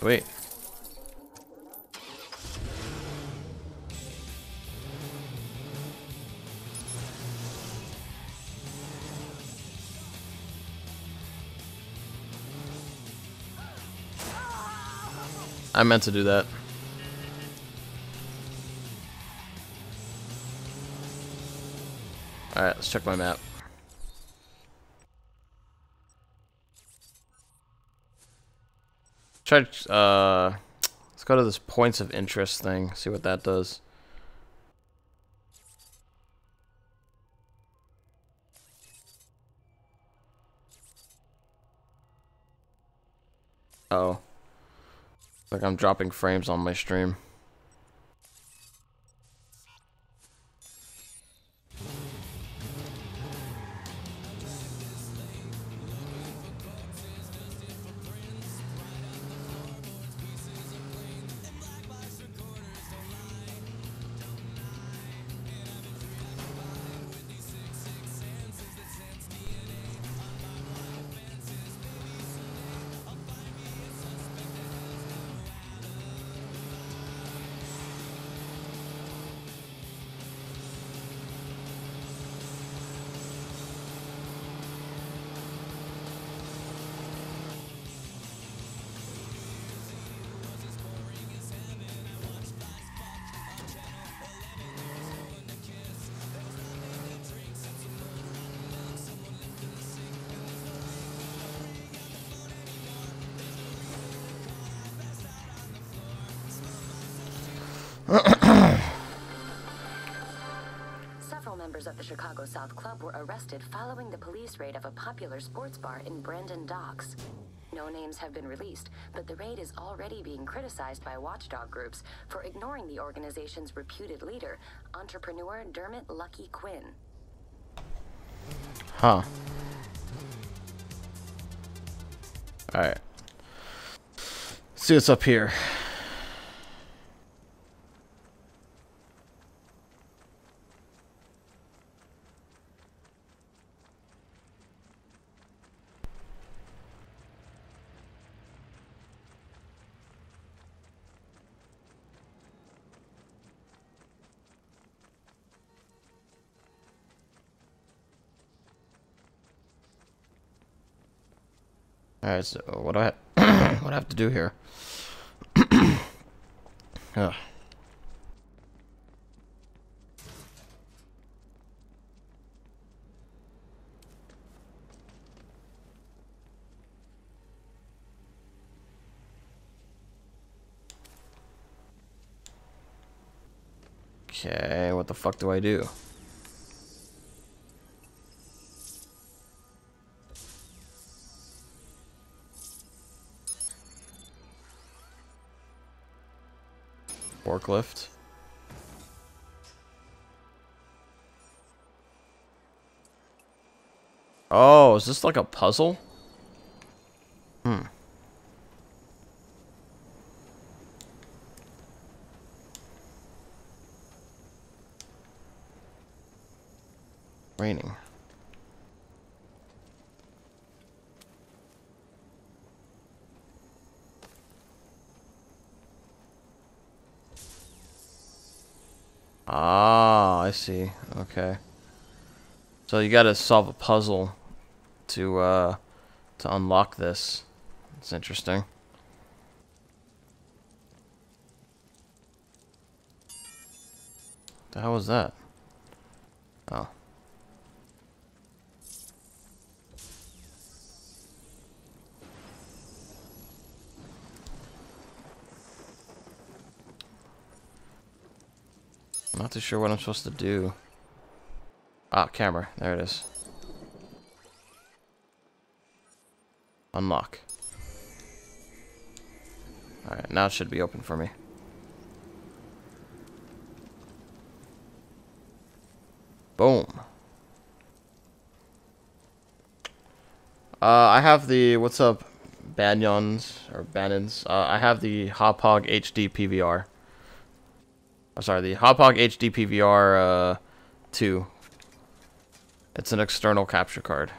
Wait. I meant to do that. Alright, let's check my map. Try let's go to this points of interest thing, see what that does. Oh. Like I'm dropping frames on my stream. Several members of the Chicago South Club were arrested following the police raid of a popular sports bar in Brandon Docks. No names have been released, but the raid is already being criticized by watchdog groups for ignoring the organization's reputed leader, entrepreneur Dermot Lucky Quinn. Huh. Alright. See what's up here. Alright, so what do I what do I have to do here? Ugh. Okay, what the fuck do I do? Forklift. Oh, is this like a puzzle? Hmm. Raining. Ah, I see. Okay. So you gotta solve a puzzle to unlock this. It's interesting. The hell was that? Oh. I'm not too sure what I'm supposed to do. Ah, camera. There it is. Unlock. Alright, now it should be open for me. Boom. I have the, what's up, Banyons, or Bannons. I have the Hauppauge HD PVR. Oh, sorry, the Hauppauge HD PVR 2. It's an external capture card.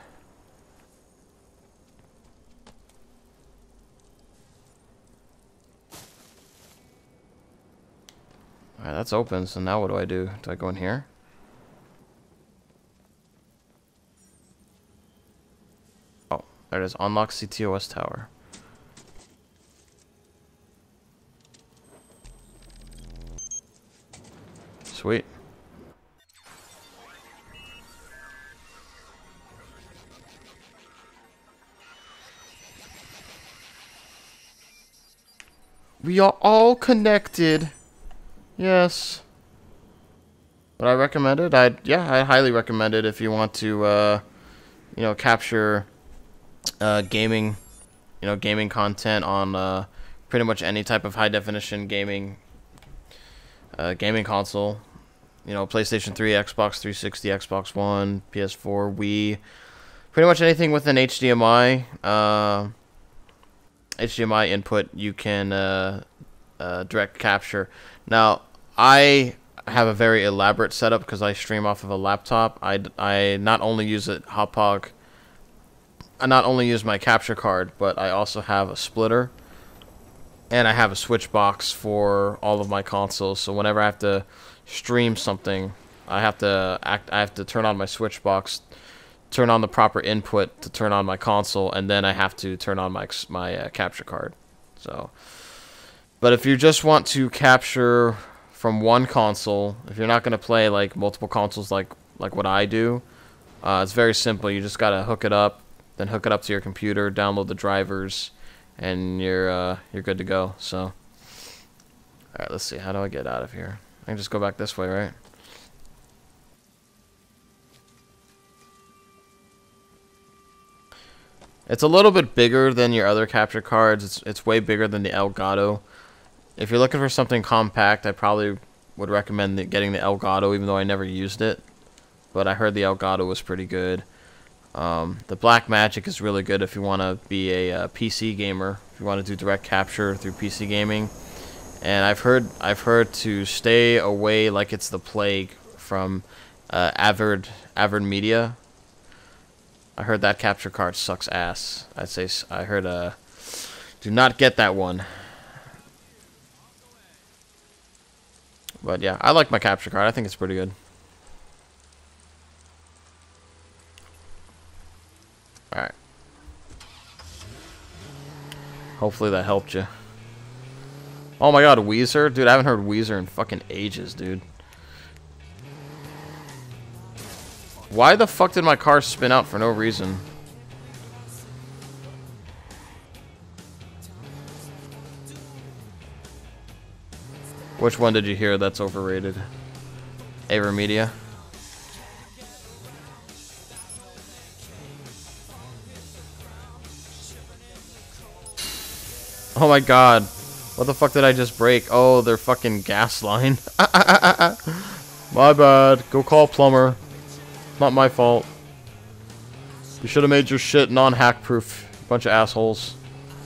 That's open, so now what do I do? Do I go in here? Oh, there it is. Unlock CTOS tower. Sweet. We are all connected. Yes. Would I recommend it? I highly recommend it if you want to, you know, capture gaming, you know, gaming content on pretty much any type of high definition gaming console. You know, PlayStation 3, Xbox 360, Xbox One, PS4, Wii, pretty much anything with an HDMI input, you can direct capture. Now, I have a very elaborate setup because I stream off of a laptop. I not only use a Hauppauge, I not only use my capture card, but I also have a splitter, and I have a switch box for all of my consoles. So whenever I have to stream something, I have to turn on my switch box, turn on the proper input to turn on my console, and then I have to turn on my capture card. So, but if you just want to capture from one console, if you're not going to play like multiple consoles like what I do, it's very simple. You just got to hook it up, then hook it up to your computer, download the drivers, and you're good to go. So, all right, let's see. How do I get out of here? I can just go back this way, right? It's a little bit bigger than your other capture cards. It's way bigger than the Elgato. If you're looking for something compact, I probably would recommend getting the Elgato, even though I never used it. But I heard the Elgato was pretty good. The Blackmagic is really good if you want to be a PC gamer. If you want to do direct capture through PC gaming. And I've heard to stay away like it's the plague from Avid Media. I heard that capture card sucks ass. I heard do not get that one. But yeah, I like my capture card. I think it's pretty good. Alright. Hopefully that helped you. Oh my god, Weezer? Dude, I haven't heard Weezer in fucking ages, dude. Why the fuck did my car spin out for no reason? Which one did you hear that's overrated? AverMedia? Oh my god. What the fuck did I just break? Oh, their fucking gas line. My bad. Go call plumber. Not my fault. You should have made your shit non-hack proof. Bunch of assholes.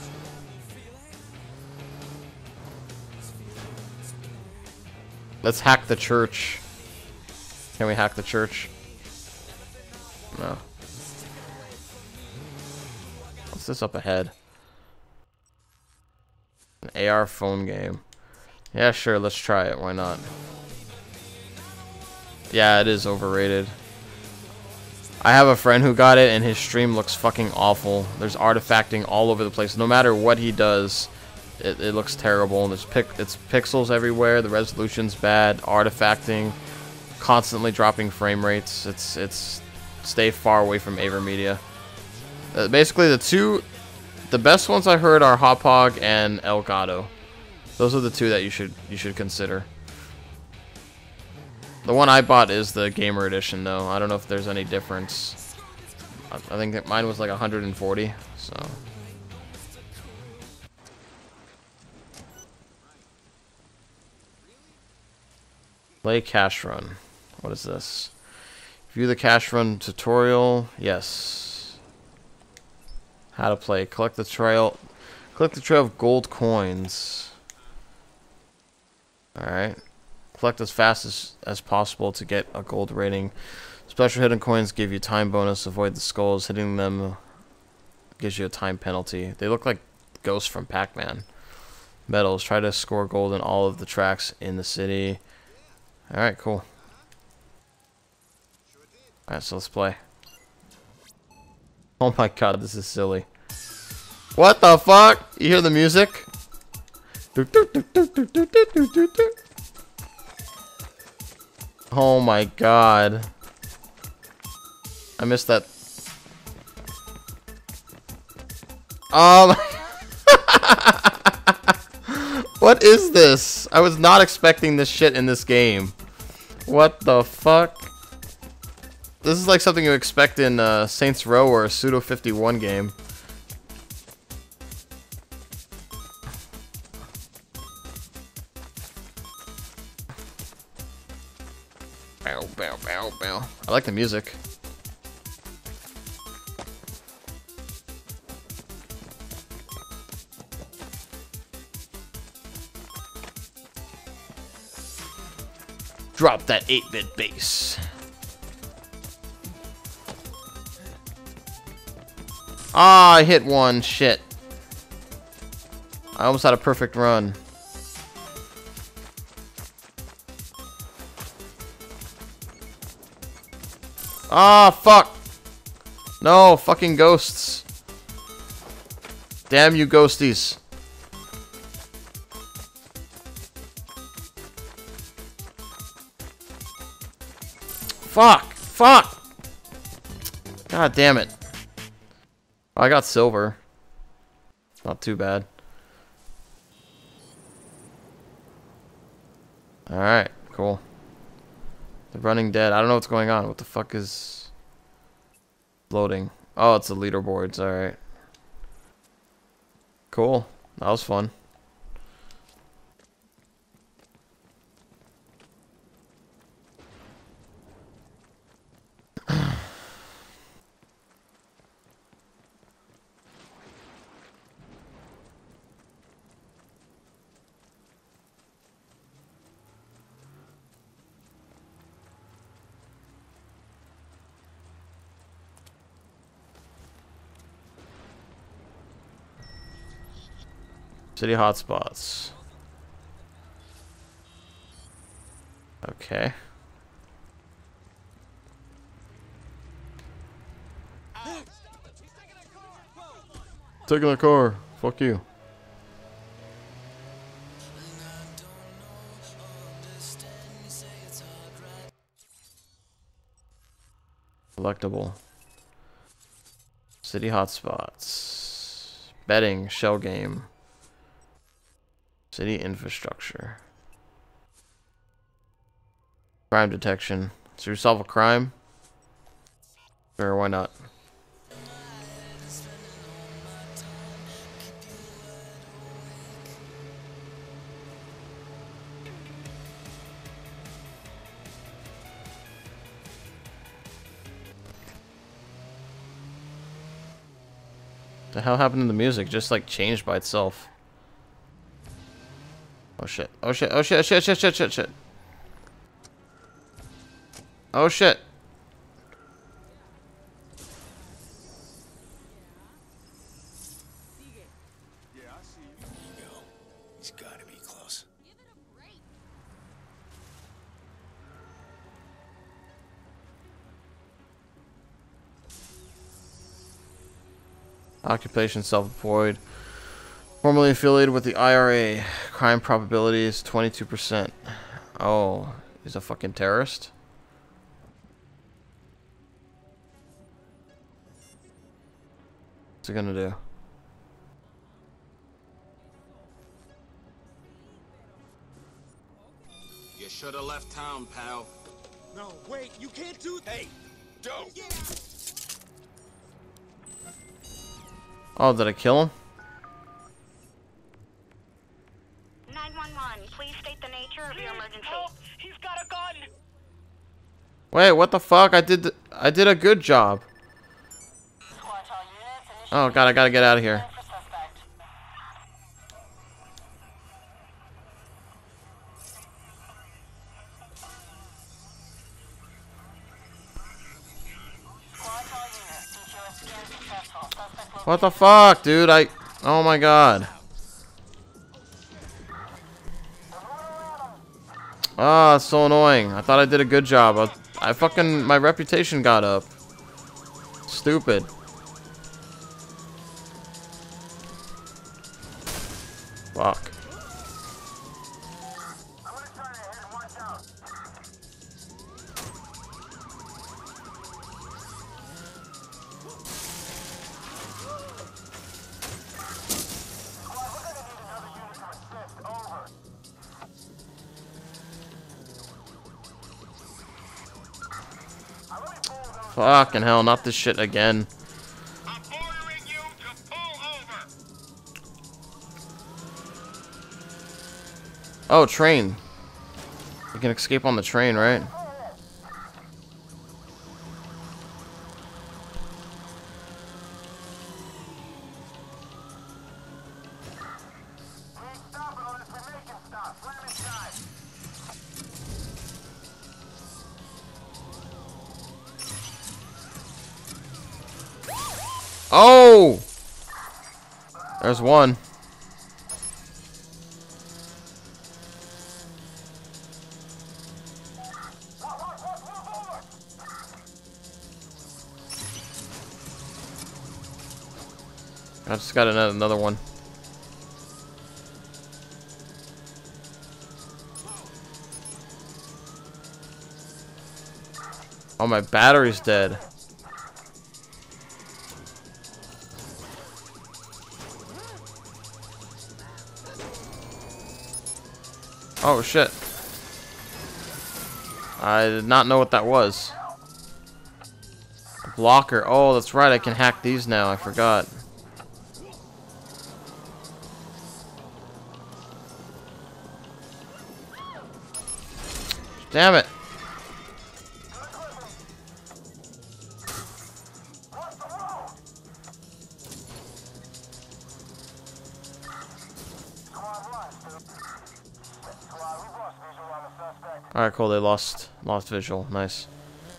Let's hack the church. Can we hack the church? No. What's this up ahead? An AR phone game. Yeah, sure, let's try it. Why not? Yeah, it is overrated. I have a friend who got it, and his stream looks fucking awful. There's artifacting all over the place. No matter what he does, it looks terrible. It's pixels everywhere. The resolution's bad. Artifacting, constantly dropping frame rates. It's stay far away from AverMedia. Basically, the best ones I heard are Hauppauge and Elgato. Those are the two that you should consider. The one I bought is the Gamer Edition, though. I don't know if there's any difference. I think that mine was like 140, so. Play cash run. What is this? View the cash run tutorial. Yes. How to play. Collect the trail. Collect the trail of gold coins. Alright. Collect as fast as possible to get a gold rating. Special hidden coins give you time bonus. Avoid the skulls. Hitting them gives you a time penalty. They look like ghosts from Pac-Man. Medals. Try to score gold in all of the tracks in the city. Alright, cool. Alright, so let's play. Oh my god, this is silly. What the fuck? You hear the music? Oh my god. I missed that. What is this? I was not expecting this shit in this game. What the fuck? This is like something you expect in Saints Row or a Pseudo 51 game. Bow, bow, bow, bow. I like the music. Drop that 8-bit bass. Ah, I hit one. Shit. I almost had a perfect run. Ah, fuck. No, fucking ghosts. Damn you ghosties. Fuck! Fuck! God damn it. Oh, I got silver. Not too bad. Alright, cool. The Running Dead. I don't know what's going on. What the fuck is loading? Oh, it's the leaderboards. Alright. Cool. That was fun. City hotspots. Okay. Taking a car. Fuck you. Collectible. City hotspots. Betting. Shell game. City infrastructure. Crime detection. So you solve a crime? Sure, why not? The hell happened to the music? Just like changed by itself. Oh shit. Oh shit. Oh shit. Shit. Shit. Shit. Shit. Shit. Oh shit. Yeah, I see you. Yo, he's gotta be close. Occupation self-employed. Formerly affiliated with the IRA. Crime probability is 22%. Oh, he's a fucking terrorist? What's he gonna do? You should have left town, pal. No, wait, you can't do that. Hey, don't. Oh, did I kill him? 911, please state the nature of your emergency. Help! He's got a gun! Wait, what the fuck? I did a good job. Oh god, I gotta get out of here. What the fuck, dude? Oh my god. Ah, it's so annoying. I thought I did a good job. I fucking, my reputation got up. Stupid. Fuck. Fucking hell, not this shit again. I'm ordering you to pull over. Oh, train. You can escape on the train, right? Oh! There's one. I just got another one. Oh, my battery's dead. Oh shit. I did not know what that was. Blocker. Oh, that's right. I can hack these now. I forgot. Damn it. Alright, cool. They lost visual. Nice.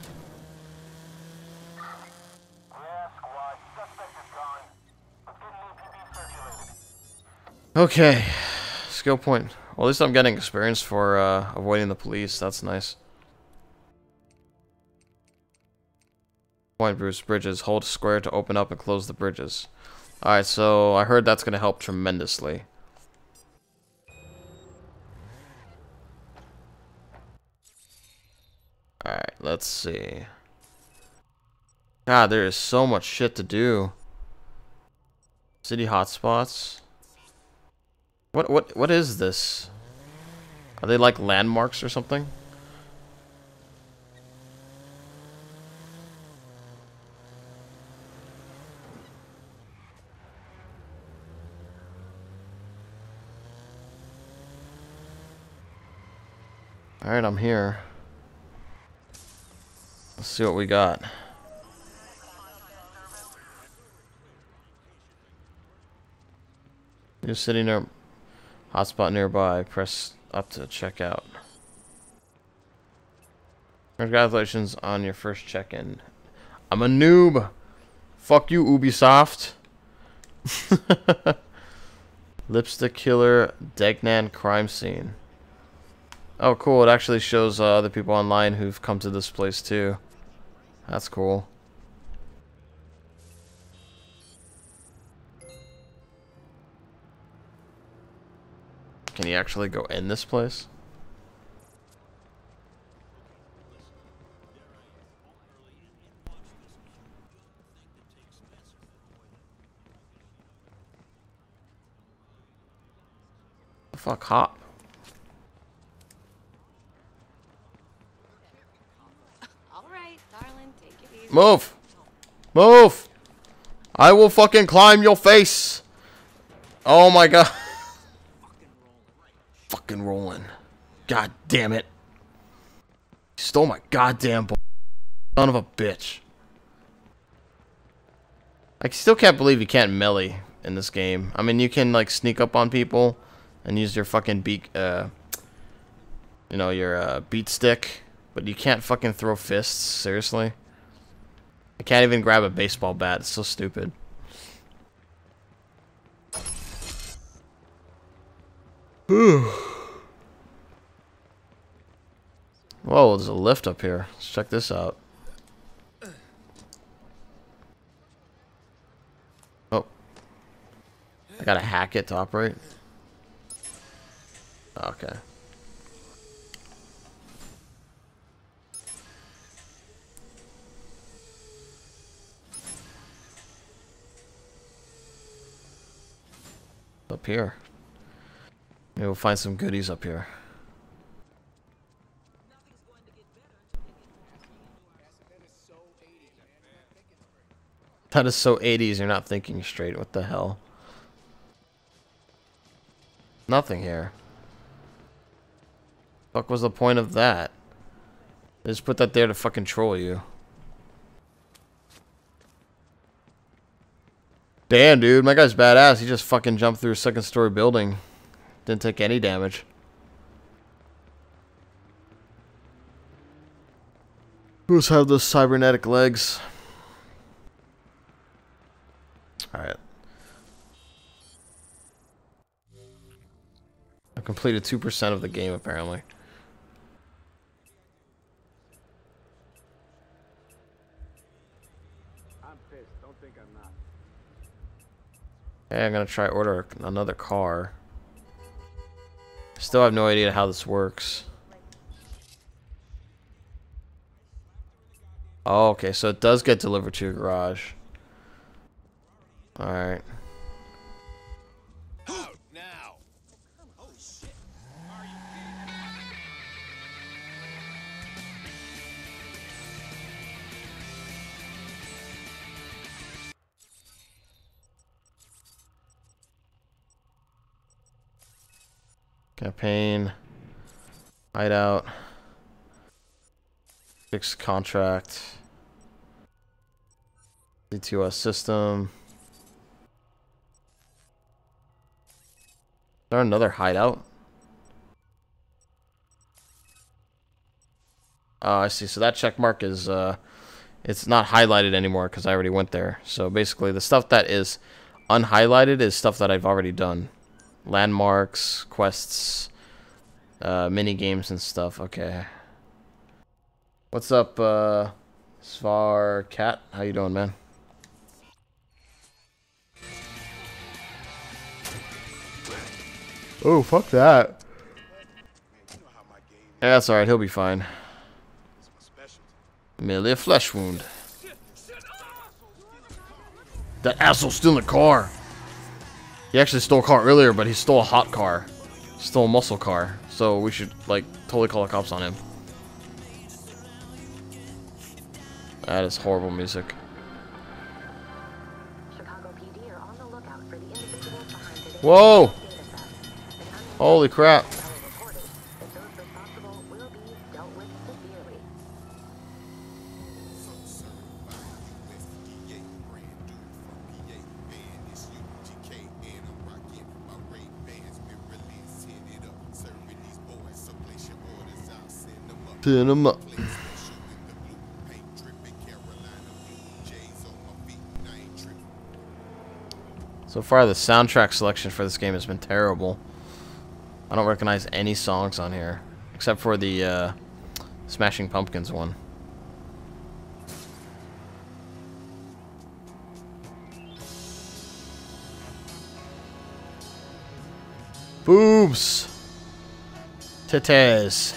Okay. Skill point. Well, at least I'm getting experience for avoiding the police. That's nice. Point boost bridges. Hold square to open up and close the bridges. Alright, so I heard that's going to help tremendously. Alright, let's see. God, there is so much shit to do. City hotspots. What is this? Are they like landmarks or something? Alright, I'm here. Let's see what we got. You're sitting there. Hotspot nearby. Press up to check out. Congratulations on your first check-in. I'm a noob. Fuck you, Ubisoft. Lipstick killer, Degnan crime scene. Oh, cool. It actually shows other people online who've come to this place too. That's cool. Can you actually go in this place? The fuck, hop? All right, darling, take it easy. Move! Move! I will fucking climb your face! Oh my god. Fucking rolling. God damn it. You stole my goddamn ball. Son of a bitch. I still can't believe you can't melee in this game. I mean, you can like sneak up on people and use your fucking beat, you know, your beat stick, but you can't fucking throw fists. Seriously? I can't even grab a baseball bat. It's so stupid. Whoa, there's a lift up here. Let's check this out. Oh. I gotta hack it to operate. Okay. Up here. Maybe we'll find some goodies up here. That is so 80s, you're not thinking straight. What the hell? Nothing here. Fuck was the point of that? They just put that there to fucking troll you. Damn, dude, my guy's badass. He just fucking jumped through a second-story building. Didn't take any damage. Who's have those cybernetic legs? Alright. I completed 2% of the game, apparently. I'm pissed. Don't think I'm not. Okay, I'm gonna try order another car. Still have no idea how this works. Oh, okay, so it does get delivered to your garage. Alright. Now. Oh shit. Campaign. Hideout. Fixed contract. CTOS system. Is there another hideout? Oh, I see. So that check mark is, it's not highlighted anymore because I already went there. So basically the stuff that is unhighlighted is stuff that I've already done. Landmarks, quests, mini games and stuff. Okay. What's up, Svar Cat? How you doing, man? Oh, fuck that. Yeah, that's alright. He'll be fine. Merely a flesh wound. That asshole's still in the car. He actually stole a car earlier, but he stole a hot car. Stole a muscle car. So we should, like, totally call the cops on him. That is horrible music. Chicago PD are on the lookout for the individuals behind today's Whoa! data theft. Holy crap. Reported that those responsible will be dealt with severely. Pin him up. So far, the soundtrack selection for this game has been terrible. I don't recognize any songs on here, except for the Smashing Pumpkins one. Boobs! Titties!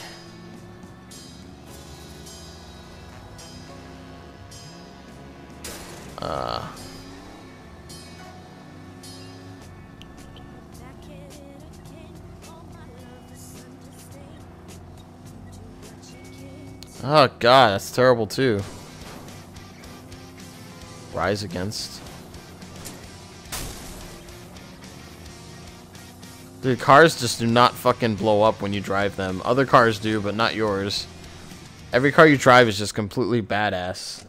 Oh god, that's terrible too. Rise Against. Dude, cars just do not fucking blow up when you drive them. Other cars do, but not yours. Every car you drive is just completely badass.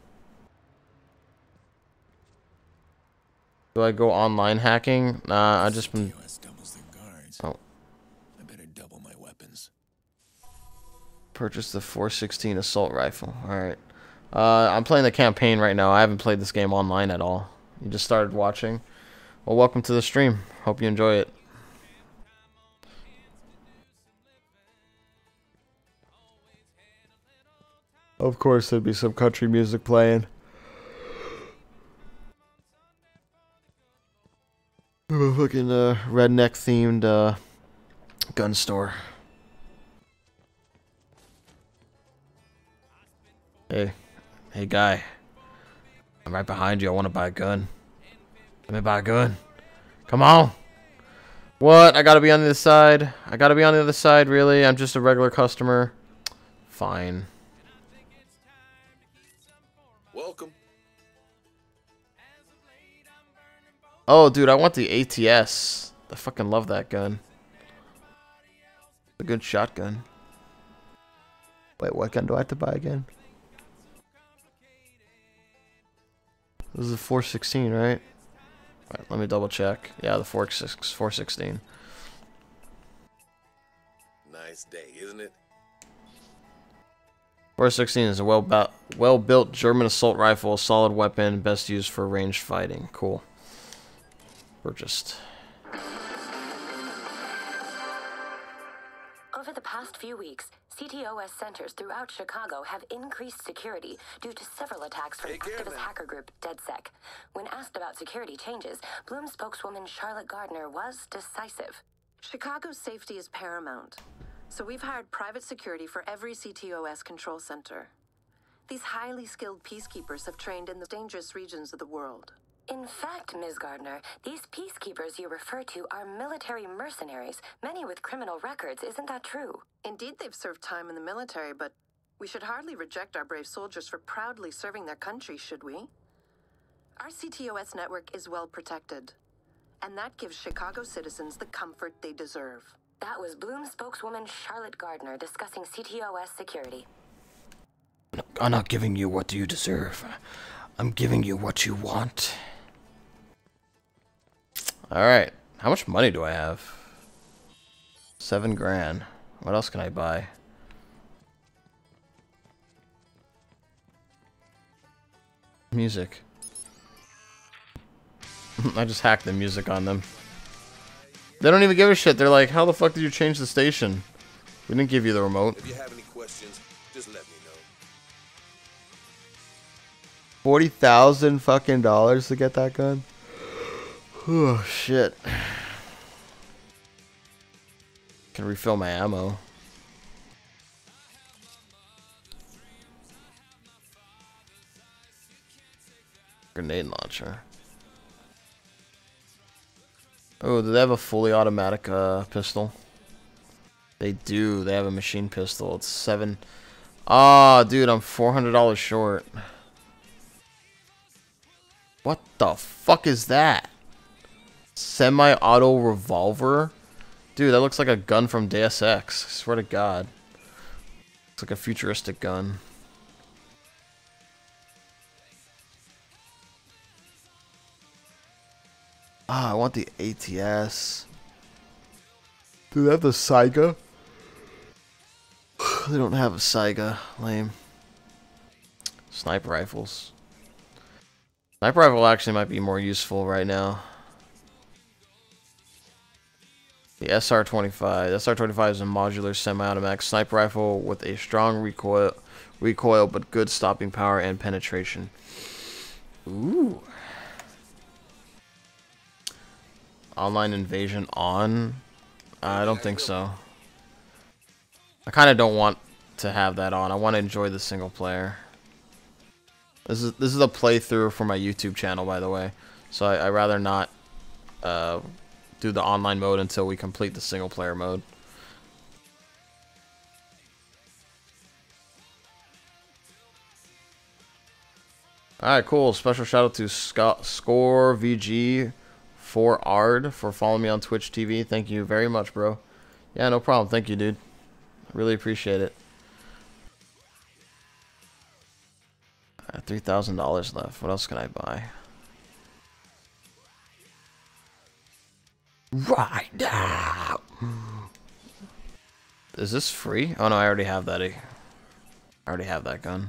Do I go online hacking? Nah, I've just been... Oh. I better double my weapons. Purchase the 416 assault rifle. Alright. I'm playing the campaign right now. I haven't played this game online at all. You just started watching. Well, welcome to the stream. Hope you enjoy it. Of course, there'd be some country music playing. A fucking redneck themed gun store. Hey guy. I'm right behind you. I want to buy a gun. Let me buy a gun. Come on. What? I gotta be on the other side. I gotta be on the other side, really? I'm just a regular customer. Fine. Welcome. Oh, dude, I want the ATS. I fucking love that gun. A good shotgun. Wait, what gun do I have to buy again? This is a 416, right? Alright, let me double check. Yeah, the 416. Nice day, isn't it? 416 is a well-built German assault rifle, a solid weapon, best used for ranged fighting. Cool. Purchased. Over the past few weeks, CTOS centers throughout Chicago have increased security due to several attacks from activist hacker group DedSec. When asked about security changes, Bloom spokeswoman Charlotte Gardner was decisive. Chicago's safety is paramount, so we've hired private security for every CTOS control center. These highly skilled peacekeepers have trained in the dangerous regions of the world. In fact, Ms. Gardner, these peacekeepers you refer to are military mercenaries, many with criminal records. Isn't that true? Indeed, they've served time in the military, but we should hardly reject our brave soldiers for proudly serving their country, should we? Our CTOS network is well protected, and that gives Chicago citizens the comfort they deserve. That was Bloom spokeswoman Charlotte Gardner discussing CTOS security. I'm not giving you what you deserve. I'm giving you what you want. Alright. How much money do I have? 7 grand. What else can I buy? Music. I just hacked the music on them. They don't even give a shit. They're like, how the fuck did you change the station? We didn't give you the remote. If you have any questions, just let me know. 40,000 fucking dollars to get that gun? Oh shit. Can refill my ammo. Grenade launcher. Oh, do they have a fully automatic pistol? They do. They have a machine pistol. It's 7. Ah, dude, I'm $400 short. What the fuck is that? Semi-auto revolver? Dude, that looks like a gun from Deus Ex. I swear to God. It's like a futuristic gun. Ah, I want the ATS. Do they have the Saiga? They don't have a Saiga. Lame. Sniper rifles. Sniper rifle actually might be more useful right now. The SR-25. The SR-25 is a modular semi-automatic sniper rifle with a strong recoil, but good stopping power and penetration. Ooh. Online invasion on? I don't think so. I kind of don't want to have that on. I want to enjoy the single player. This is a playthrough for my YouTube channel, by the way. So I rather not do the online mode until we complete the single player mode. Alright, cool. Special shout out to Score VG for Ard for following me on Twitch TV. Thank you very much, bro. Yeah, no problem. Thank you, dude. I really appreciate it. $3,000 left. What else can I buy? Right now. Is this free? Oh no, I already have that. I already have that gun.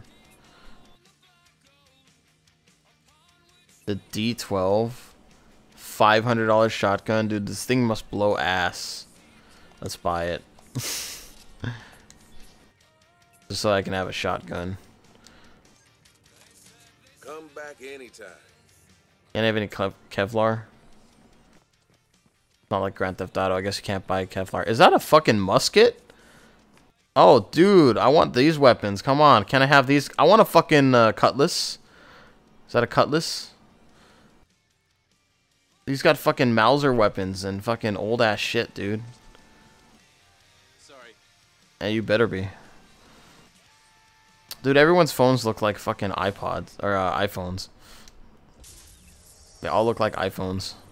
The D12, $500 shotgun, dude. This thing must blow ass. Let's buy it. Just so I can have a shotgun. back anytime. Can't have any Kevlar. Not like Grand Theft Auto. I guess you can't buy Kevlar. Is that a fucking musket? Oh, dude, I want these weapons. Come on, can I have these? I want a fucking cutlass. Is that a cutlass? These got fucking Mauser weapons and fucking old ass shit, dude. Sorry. Yeah, you better be. Dude, everyone's phones look like fucking iPods or iPhones. They all look like iPhones.